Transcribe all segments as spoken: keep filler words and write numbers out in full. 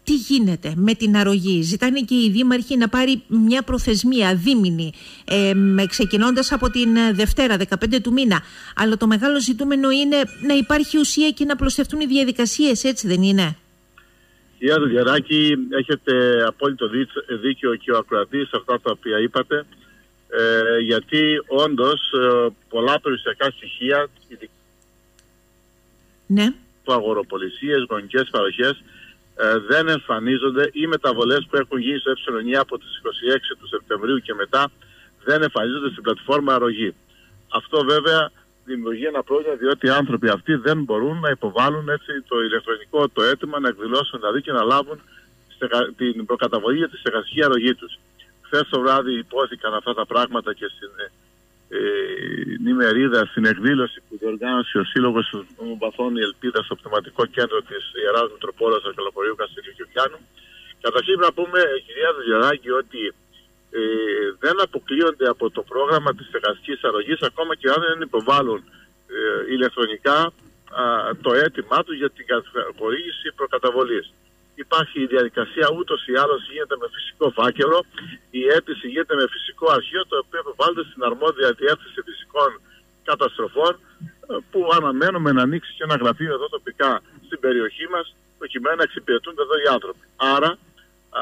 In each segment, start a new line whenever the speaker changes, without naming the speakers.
τι γίνεται με την αρρωγή? Ζητάνε και οι δήμαρχοι να πάρει μια προθεσμία δίμηνη, ε, ξεκινώντας από την Δευτέρα, δεκαπέντε του μήνα. Αλλά το μεγάλο ζητούμενο είναι να υπάρχει ουσία και να απλωστευτούν οι διαδικασίες, έτσι δεν είναι?
Κυρία Δουλγεράκη, έχετε απόλυτο δίκιο και ο ακροατής σε αυτά τα οποία είπατε, ε, γιατί όντως ε, πολλά περιουσιακά στοιχεία,
ναι,
του αγοροπολισίες, γονικές παροχές, ε, δεν εμφανίζονται. Οι μεταβολές που έχουν γίνει στο ε9 από τις είκοσι έξι του Σεπτεμβρίου και μετά δεν εμφανίζονται στην πλατφόρμα αρρωγή. Αυτό βέβαια δημιουργεί ένα πρόβλημα, διότι οι άνθρωποι αυτοί δεν μπορούν να υποβάλουν έτσι το ηλεκτρονικό το αίτημα, να εκδηλώσουν δηλαδή και να λάβουν την προκαταβολή για τη στεγαστική αρρωγή τους. Χθες το βράδυ υπόθηκαν αυτά τα πράγματα και στην ε, ημερίδα, στην εκδήλωση που διοργάνωσε ο Σύλλογος των Νομοπαθών η Ελπίδα στο Πνευματικό Κέντρο της Ιεράς Μητροπόλεως Αρχαιολογίου Καστελίου Κιουκιάνου. Καταρχήν να πούμε, κυρία Δουλγεράκη, ότι Ε, δεν αποκλείονται από το πρόγραμμα της στεγαστικής αρρωγής ακόμα και αν δεν υποβάλλουν ε, ηλεκτρονικά α, το αίτημά του για την χορήγηση προκαταβολής. Υπάρχει η διαδικασία ούτως ή άλλως γίνεται με φυσικό φάκελο, η αίτηση γίνεται με φυσικό αρχείο, το οποίο υποβάλλεται στην αρμόδια διεύθυνση φυσικών καταστροφών, που αναμένουμε να ανοίξει και ένα γραφείο εδώ τοπικά στην περιοχή μας, προκειμένου να εξυπηρετούνται εδώ οι άνθρωποι. Άρα α,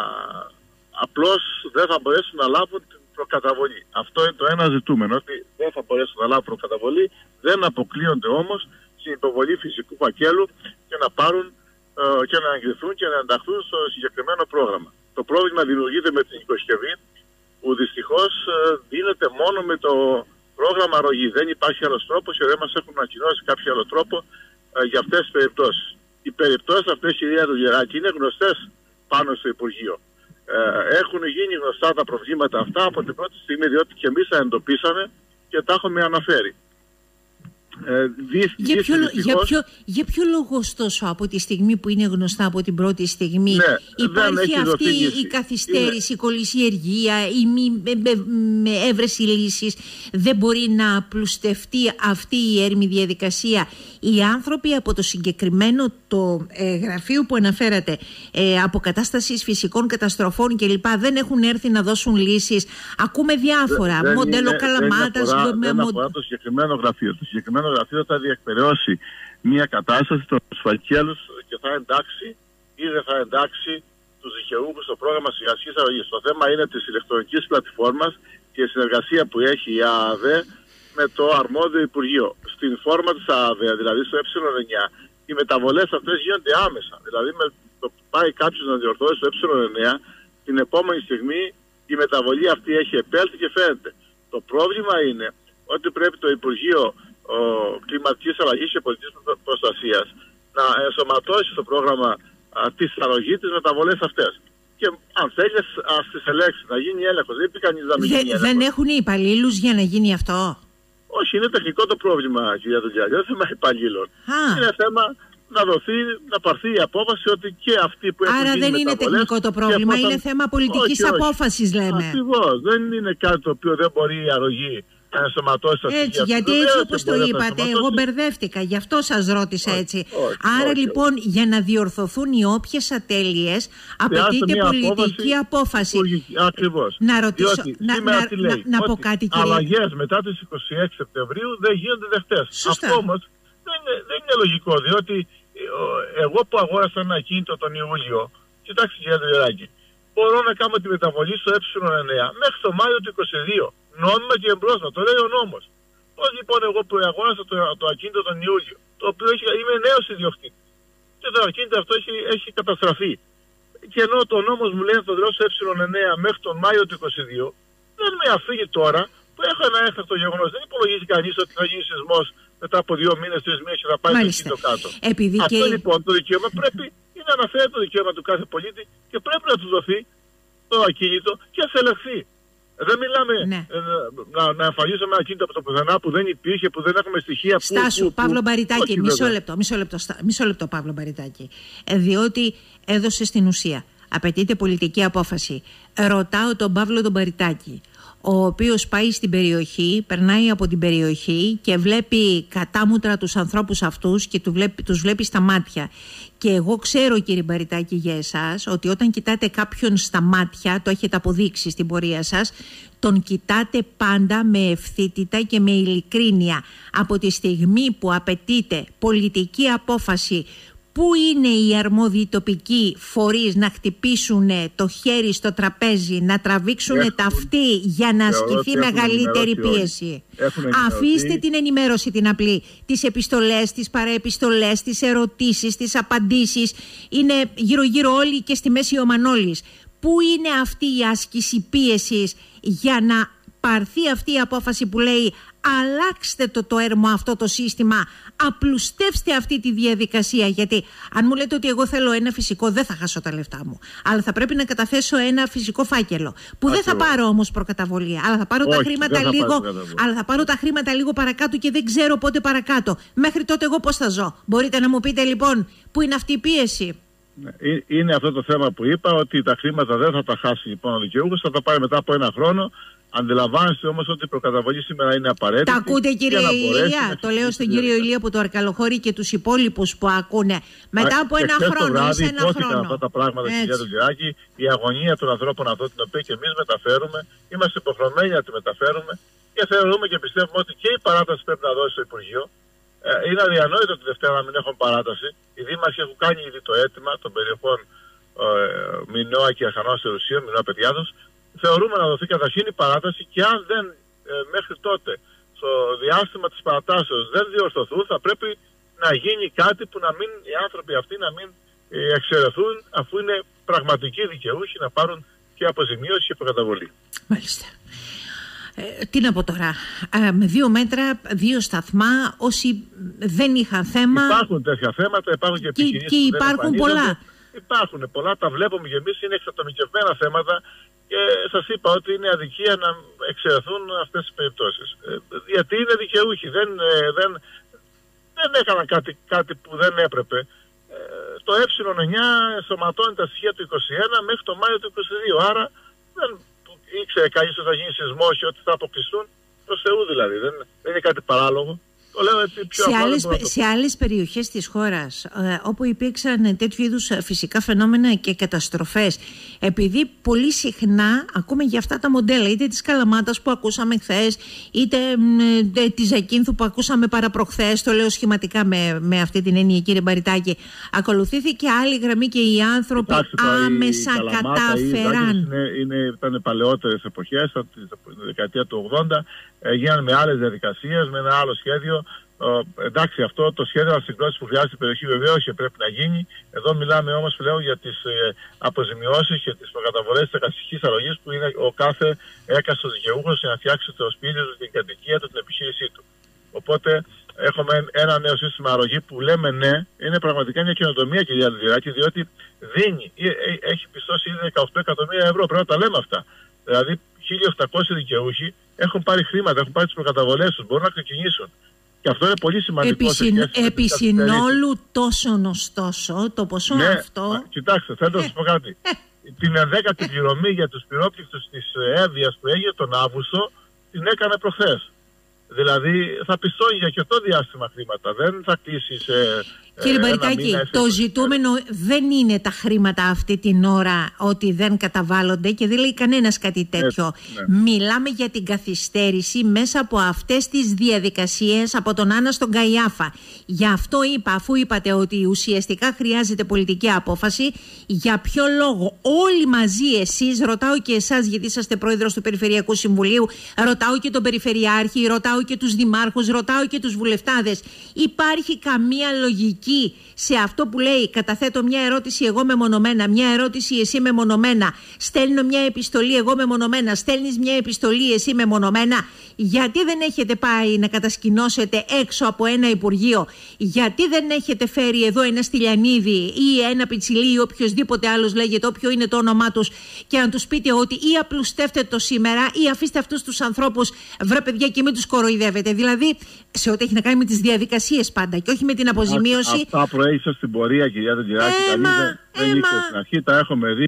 απλώς δεν θα μπορέσουν να λάβουν την προκαταβολή. Αυτό είναι το ένα ζητούμενο, ότι δεν θα μπορέσουν να λάβουν προκαταβολή, δεν αποκλείονται όμως στην υποβολή φυσικού φακέλου και να πάρουν ε, και να εγκριθούν και να ενταχθούν στο συγκεκριμένο πρόγραμμα. Το πρόβλημα δημιουργείται με την οικοσκευή, που δυστυχώς ε, δίνεται μόνο με το πρόγραμμα αρρωγή. Δεν υπάρχει άλλος τρόπος και δεν μας έχουν ανακοινώσει κάποιο άλλο τρόπο ε, για αυτές τις περιπτώσεις. Οι περιπτώσεις αυτές, κυρία Δουλγεράκη, είναι γνωστές πάνω στο Υπουργείο. Ε, έχουν γίνει γνωστά τα προβλήματα αυτά από την πρώτη στιγμή, διότι και εμείς τα εντοπίσαμε και τα έχουμε αναφέρει. Ε, δι,
για, ποιο, για, ποιο, για ποιο λόγο ωστόσο από τη στιγμή που είναι γνωστά από την πρώτη στιγμή, ναι, υπάρχει αυτή η καθυστέρηση, η κολυσιεργία, η μη με, με έβρεση λύσης, δεν μπορεί να απλουστευτεί αυτή η έρμη διαδικασία? Οι άνθρωποι από το συγκεκριμένο το ε, γραφείο που αναφέρατε, ε, αποκατάστασης φυσικών καταστροφών κλπ, δεν έχουν έρθει να δώσουν λύσεις? Ακούμε διάφορα,
δεν,
μοντέλο
είναι,
Καλαμάτας.
Δεν αφορά,
με,
δεν
μο...
αφορά το συγκεκριμένο γραφείο. Το συγκεκριμένο γραφείο θα διεκπαιρεώσει μια κατάσταση των φακέλους και θα εντάξει ή δεν θα εντάξει τους δικαιούχους στο πρόγραμμα στεγαστικής αρρωγής. Το θέμα είναι της ηλεκτρονικής πλατφόρμας και η συνεργασία που έχει η ΑΑΔΕ με το αρμόδιο Υπουργείο. Στην φόρμα της ΑΑΔΕ, δηλαδή στο ε εννιά, οι μεταβολές αυτές γίνονται άμεσα. Δηλαδή με το που πάει κάποιος να διορθώσει στο ε εννιά, την επόμενη στιγμή η μεταβολή αυτή έχει επέλθει και φαίνεται. Το πρόβλημα είναι ότι πρέπει το Υπουργείο ο, Κλιματικής Αλλαγής και Πολιτικής Προστασίας να ενσωματώσει στο πρόγραμμα α, της αρρωγής τις μεταβολές αυτές. Και αν θέλει, ας τις ελέγξει, να γίνει έλεγχος. Δεν είπε κανείς να μην γίνει έλεγχος.
Δεν έχουν υπαλλήλους για να γίνει αυτό?
Όχι, είναι τεχνικό το πρόβλημα, κυρία Δουλγιά. Δεν είναι θέμα υπαλλήλων. Είναι θέμα να δοθεί, να πάρθει η απόφαση ότι και αυτοί που έχουν
Άρα
γίνει
δεν είναι τεχνικό το πρόβλημα, είναι θέμα πολιτικής όχι, απόφασης, όχι. λέμε.
Ακριβώς. Δεν είναι κάτι το οποίο δεν μπορεί η αρρωγή να ενσωματώσει τα στοιχεία.
Έτσι, γιατί έτσι όπως το είπατε, εγώ μπερδεύτηκα, γι' αυτό σας ρώτησα όχι, έτσι. Όχι, Άρα όχι, λοιπόν, όχι. για να διορθωθούν οι όποιες ατέλειες, απαιτείται πολιτική απόφαση.
Ακριβώς.
Να ρωτήσω, να, να, να, να πω κάτι, κυρία.
Αλλαγές μετά τις είκοσι έξι Σεπτεμβρίου δεν γίνονται δεχτές.
Σωστά.
Αυτό όμως δεν είναι, δεν είναι λογικό, διότι εγώ που αγόρασα ένα ακίνητο τον Ιούλιο, κοιτάξτε κυρία Δουλγεράκη, μπορώ να κάνω τη μεταβολή στο ε εννιά μέχρι το Μάιο του είκοσι δύο. Νόμιμα και εμπρόσμα, το λέει ο νόμος. Πώς λοιπόν εγώ που αγόρασα το, το ακίνητο τον Ιούλιο, το οποίο έχει, είμαι νέος ιδιοκτήτης, και το ακίνητο αυτό έχει, έχει καταστραφεί. Και ενώ το νόμος μου λέει να το δηλώσω ε εννιά μέχρι τον Μάιο του είκοσι δύο, δεν με αφήνει τώρα που έχω ένα έκτακτο γεγονός. Δεν υπολογίζει κανείς ότι θα γίνει σεισμός μετά από δύο μήνες, τρεις μήνες και θα πάει το ακίνητο κάτω.
Επειδή
αυτό
και...
λοιπόν το δικαίωμα πρέπει είναι να αναφέρει το δικαίωμα του κάθε πολίτη και πρέπει να του δοθεί το ακίνητο και θα ελεγχθεί. Δεν μιλάμε
ναι.
ε, να, να εμφανίσουμε ένα ακίνητο από το πουθενά που δεν υπήρχε, που δεν έχουμε στοιχεία.
Στάσου, που, Παύλο Μπαριτάκη, μισό λεπτό, μισό λεπτό, μισό λεπτό Παύλο Μπαριτάκη. Ε, διότι έδωσε στην ουσία, απαιτείται πολιτική απόφαση. Ρωτάω τον Παύλο τον Μπαριτάκη, ο οποίος πάει στην περιοχή, περνάει από την περιοχή και βλέπει κατάμουτρα τους ανθρώπους αυτούς και του βλέπει, τους βλέπει στα μάτια. Και εγώ ξέρω, κύριε Μπαριτάκη, για εσάς, ότι όταν κοιτάτε κάποιον στα μάτια, το έχετε αποδείξει στην πορεία σας, τον κοιτάτε πάντα με ευθύτητα και με ειλικρίνεια. Από τη στιγμή που απαιτείται πολιτική απόφαση, πού είναι οι αρμόδιοι τοπικοί φορείς να χτυπήσουν το χέρι στο τραπέζι, να τραβήξουν έχουν, τα αυτή για να ασκηθεί μεγαλύτερη πίεση. Αφήστε την ενημέρωση την απλή, τις επιστολές, τις παραεπιστολές, τις ερωτήσεις, τις απαντήσεις. Είναι γύρω-γύρω όλοι και στη μέση ο Μανώλης. Πού είναι αυτή η άσκηση πίεσης για να πάρθει αυτή η απόφαση που λέει αλλάξτε το το έρμο αυτό το σύστημα, απλουστεύστε αυτή τη διαδικασία? Γιατί αν μου λέτε ότι εγώ θέλω ένα φυσικό, δεν θα χάσω τα λεφτά μου, αλλά θα πρέπει να καταθέσω ένα φυσικό φάκελο που Ά, δεν θα πάρω όμως προκαταβολή, αλλά θα πάρω, Όχι, τα, χρήματα λίγο, αλλά θα πάρω τα χρήματα λίγο παρακάτω και δεν ξέρω πότε παρακάτω. Μέχρι τότε εγώ πώς θα ζω? Μπορείτε να μου πείτε λοιπόν πού είναι αυτή η πίεση?
Είναι αυτό το θέμα που είπα, ότι τα χρήματα δεν θα τα χάσει λοιπόν ο δικαιούχος, θα τα πάρει μετά από ένα χρόνο. Αντιλαμβάνεστε όμως ότι η προκαταβολή σήμερα είναι απαραίτητη.
Τα ακούτε, κύριε Ηλία? Το λέω στον κύριο Ηλία από το Αρκαλοχώρι και τους υπόλοιπους που ακούνε. Μετά από ένα χρόνο,
βράδυ,
σε ένα χρόνο.
αυτά τα πράγματα, κυρία Τοντζηράκη, η αγωνία των ανθρώπων αυτών, την οποία και εμείς μεταφέρουμε, είμαστε υποχρεωμένοι να τη μεταφέρουμε και θεωρούμε και πιστεύουμε ότι και η παράταση πρέπει να δώσει στο Υπουργείο. Ε, είναι αδιανόητο τη Δευτέρα να μην έχουν παράταση. Οι δήμαρχοι έχουν κάνει ήδη το αίτημα των περιοχών ε, Μινώα και Αχανός Ερουσίων, Μινώα Παιδιάδος. Θεωρούμε να δοθεί καταρχήν η παράταση και αν δεν ε, μέχρι τότε στο διάστημα της παρατάσεως δεν διορθωθούν, θα πρέπει να γίνει κάτι που να μην, οι άνθρωποι αυτοί να μην ε, εξαιρεθούν, αφού είναι πραγματικοί δικαιούχοι να πάρουν και αποζημίωση και προκαταβολή.
Μάλιστα. Ε, τι να πω τώρα, ε, με δύο μέτρα, δύο σταθμά, όσοι δεν είχαν θέμα...
Υπάρχουν τέτοια θέματα, υπάρχουν και επιχειρήσεις
και, και υπάρχουν πολλά.
Υπάρχουν πολλά, τα βλέπουμε και εμείς, είναι εξατομικευμένα θέματα και σας είπα ότι είναι αδικία να εξαιρεθούν αυτές τις περιπτώσεις. Ε, γιατί είναι δικαιούχοι, δεν, ε, δεν, δεν έκαναν κάτι, κάτι που δεν έπρεπε. Ε, το ε εννιά ενσωματώνει τα στοιχεία του είκοσι ένα μέχρι το Μάιο του είκοσι δύο, άρα δεν ήξερε κανείς ότι θα γίνει σεισμός και ότι θα αποκλειστούν, προς Θεού δηλαδή, δεν, δεν είναι κάτι παράλογο. Το λέω έτσι πιο
σε, άλλες, το... σε άλλες περιοχές της χώρας ε, όπου υπήρξαν τέτοιου είδους φυσικά φαινόμενα και καταστροφές, επειδή πολύ συχνά ακούμε για αυτά τα μοντέλα, είτε της Καλαμάτας που ακούσαμε χθες, είτε ε, της Ζακίνθου που ακούσαμε παραπροχθές, το λέω σχηματικά με, με αυτή την έννοια, κύριε Μπαριτάκη, ακολουθήθηκε άλλη γραμμή και οι άνθρωποι Κοιτάξτε, άμεσα η κατάφεραν.
Είναι, είναι, ήταν παλαιότερες εποχές, από τη δεκαετία του ογδόντα, έγιναν με άλλες διαδικασίες, με ένα άλλο σχέδιο. Ε, εντάξει, αυτό το σχέδιο ανασυγκρότησης που χρειάζεται η περιοχή βεβαίως και πρέπει να γίνει. Εδώ μιλάμε όμως πλέον για τις ε, αποζημιώσεις και τις προκαταβολές της εγκαταστικής αρρωγής που είναι ο κάθε έκαστος δικαιούχος για να φτιάξει το σπίτι του, την κατοικία του, την επιχείρησή του. Οπότε έχουμε ένα νέο σύστημα αρρωγή που λέμε ναι, είναι πραγματικά μια καινοτομία, κυρία Τοντζηράκη, διότι δίνει, ε, ε, έχει πιστώσει ήδη δεκαοκτώ εκατομμύρια ευρώ. Πρέπει να τα λέμε αυτά. Δηλαδή, χίλια οχτακόσιοι δικαιούχοι έχουν πάρει χρήματα, έχουν πάρει τις προκαταβολές τους, μπορούν να ξεκινήσουν. Και αυτό είναι πολύ σημαντικό.
Επί συνόλου τόσον ωστόσο, το ποσό
ναι,
αυτό...
Α, κοιτάξτε, θέλω να σας πω κάτι. Την ενδέκατη πληρωμή για τους πυρόπληκτους της Εύβοιας που έγινε τον Αύγουστο, την έκανε προχθές. Δηλαδή θα πιστώνει για και το διάστημα χρήματα, δεν θα κλείσει σε...
Κύριε Μπαριτάκη, το ζητούμενο δεν είναι τα χρήματα αυτή την ώρα ότι δεν καταβάλλονται και δεν λέει κανένας κάτι τέτοιο. Ναι, ναι. Μιλάμε για την καθυστέρηση μέσα από αυτές τις διαδικασίες από τον Άννα στον Καϊάφα. Γι' αυτό είπα, αφού είπατε ότι ουσιαστικά χρειάζεται πολιτική απόφαση, για ποιο λόγο όλοι μαζί εσείς, ρωτάω και εσάς γιατί είσαστε πρόεδρος του Περιφερειακού Συμβουλίου, ρωτάω και τον Περιφερειάρχη, ρωτάω και τους δημάρχους, ρωτάω και τους βουλευτάδες, υπάρχει καμία λογική σε αυτό που λέει καταθέτω μια ερώτηση εγώ μεμονωμένα, μια ερώτηση εσύ μεμονωμένα, στέλνω μια επιστολή εγώ μεμονωμένα, στέλνεις μια επιστολή εσύ μεμονωμένα? Γιατί δεν έχετε πάει να κατασκηνώσετε έξω από ένα Υπουργείο? Γιατί δεν έχετε φέρει εδώ ένα Στυλιανίδη ή ένα Πιτσιλί ή οποιοδήποτε άλλος λέγεται, όποιο είναι το όνομά τους, και να τους πείτε ότι ή απλουστεύτε το σήμερα ή αφήστε αυτούς τους ανθρώπους, βρε παιδιά, και μην τους κοροϊδεύετε? Δηλαδή σε ό,τι έχει να κάνει με τις διαδικασίες πάντα και όχι με την αποζημίωση.
Αυτά προέκυψαν στην πορεία, κυρία Τοντζηράκη. Κανείς δεν, δεν ήξερε στην αρχή, τα έχουμε δει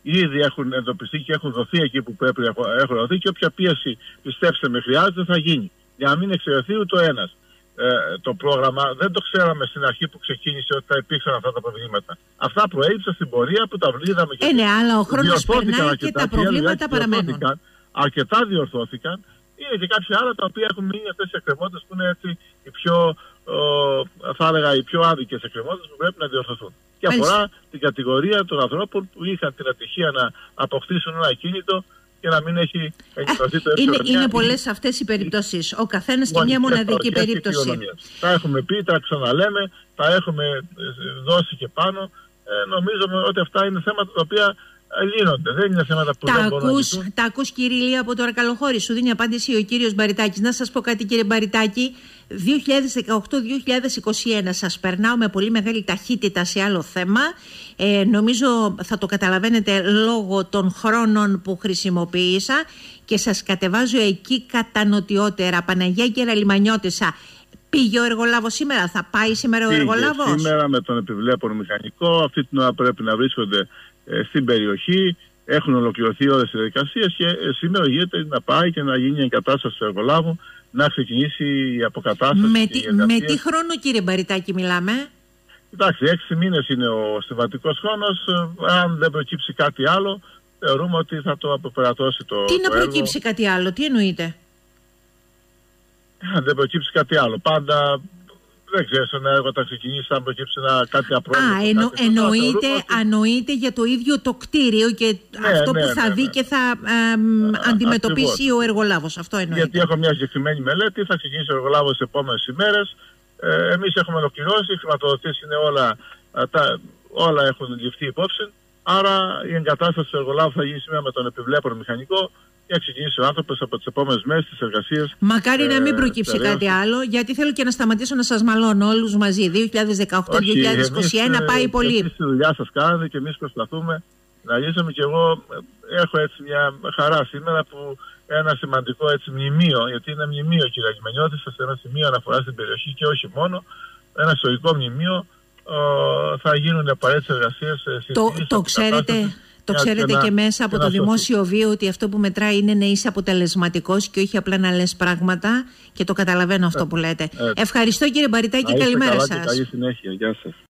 ήδη έχουν εντοπιστεί και έχουν δοθεί εκεί που πρέπει να έχουν δοθεί, και όποια πίεση, πιστέψτε με, χρειάζεται, θα γίνει. Για να μην εξαιρεθεί ούτε ο ένας. Ε, το πρόγραμμα δεν το ξέραμε στην αρχή που ξεκίνησε ότι θα υπήρξαν αυτά τα προβλήματα. Αυτά προέκυψαν στην πορεία που τα είδαμε και
ε, ναι, αλλά ο χρόνος περνάει και τα προβλήματα παραμένουν.
Αρκετά διορθώθηκαν. Είναι και κάποια άλλα τα οποία έχουν μείνει αυτές οι εκκρεμότητες που είναι έτσι οι πιο, ο, θα έλεγα, οι πιο άδικες εκκρεμότητες που πρέπει να διορθωθούν. Και αφορά την κατηγορία των ανθρώπων που είχαν την ατυχία να αποκτήσουν ένα ακίνητο και να μην έχει εκδοθεί το
είναι, είναι πολλές αυτές οι περιπτώσεις. Ο καθένας και μια μοναδική περίπτωση.
Τα έχουμε πει, τα ξαναλέμε, τα έχουμε δώσει και πάνω. Ε, νομίζω ότι αυτά είναι θέματα τα οποία λύνονται. Δεν είναι θέματα που
τα
δεν
ακούς,
μπορούν να λυθούν.
Τα ακούς, κύριε Ηλία, από το Αρκαλοχώρι. Σου δίνει απάντηση ο κύριος Μπαριτάκης. Να σας πω κάτι, κύριε Μπαριτάκη. δύο χιλιάδες δεκαοκτώ δύο χιλιάδες είκοσι ένα σας περνάω με πολύ μεγάλη ταχύτητα σε άλλο θέμα. Ε, νομίζω θα το καταλαβαίνετε λόγω των χρόνων που χρησιμοποίησα και σας κατεβάζω εκεί κατά νοτιότερα. Παναγία Κεραλιμανιώτισσα. Πήγε ο εργολάβος σήμερα, θα πάει σήμερα
Πήγε
ο εργολάβος.
Σήμερα με τον επιβλέπον μηχανικό. Αυτή την ώρα πρέπει να βρίσκονται ε, στην περιοχή. Έχουν ολοκληρωθεί όλες οι διαδικασίες και ε, σήμερα γίνεται να πάει και να γίνει η εγκατάσταση του εργολάβου, να ξεκινήσει η αποκατάσταση.
Με, τι, με τι χρόνο, κύριε Μπαριτάκη, μιλάμε?
Εντάξει, έξι μήνες είναι ο συμβατικός χρόνος. Αν δεν προκύψει κάτι άλλο, θεωρούμε ότι θα το αποπερατώσει το.
Τι
το
να προκύψει
έργο.
κάτι άλλο, τι εννοείτε?
Αν δεν προκύψει κάτι άλλο. Πάντα δεν ξέρω, ένα έργο όταν ξεκινήσει, αν προκύψει ένα, κάτι απρόβλεπτο.
Α, εννο, εννοείται, εννοείται για το ίδιο το κτίριο και ναι, αυτό ναι, που θα ναι, δει ναι. και θα ε, Α, αντιμετωπίσει ακριβώς. Ο εργολάβος. Αυτό εννοείται.
Γιατί έχω μια συγκεκριμένη μελέτη, θα ξεκινήσει ο εργολάβος τις επόμενες ημέρες. Ε, εμείς έχουμε ολοκληρώσει, οι χρηματοδοτήσεις είναι όλα, τα, όλα έχουν ληφθεί υπόψη. Άρα η εγκατάσταση του εργολάβου θα γίνει σήμερα με τον επιβλέπον μηχανικό και να ξεκινήσει ο άνθρωπος από τις επόμενες μέρες τις εργασίες.
Μακάρι ε, να μην προκύψει ε, κάτι άλλο, γιατί θέλω και να σταματήσω να σας μαλώνω όλους μαζί. δύο χιλιάδες δεκαοκτώ δύο χιλιάδες είκοσι ένα εμείς, πάει πολύ.
Εσείς τη δουλειά σας κάνετε και εμείς προσπαθούμε να λύσουμε, και εγώ έχω έτσι μια χαρά σήμερα που ένα σημαντικό έτσι μνημείο, γιατί είναι μνημείο, κύριε Λιμανιώτισσα, σε ένα σημείο αναφορά στην περιοχή και όχι μόνο, ένα ιστορικό μνημείο. Uh, θα γίνουν απαραίτητες εργασίες.
Το, το ξέρετε, το ξέρετε και, και μέσα από το δημόσιο βίο ότι αυτό που μετράει είναι να είσαι αποτελεσματικός και όχι απλά να λες πράγματα, και το καταλαβαίνω αυτό ε, που λέτε. Ε, Ευχαριστώ, κύριε Μπαριτάκη, καλημέρα σας.
Καλή συνέχεια. Γεια σας.